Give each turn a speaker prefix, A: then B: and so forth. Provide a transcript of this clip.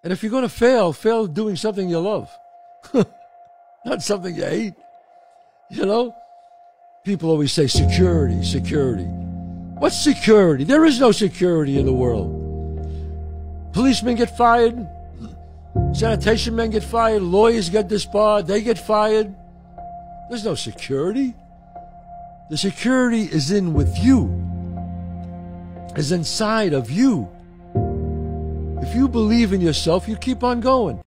A: And if you're going to fail, fail doing something you love, not something you hate. You know? People always say security, security. What's security? There is no security in the world. Policemen get fired. Sanitation men get fired. Lawyers get disbarred. They get fired. There's no security. The security is in with you, is inside of you. If you believe in yourself, you keep on going.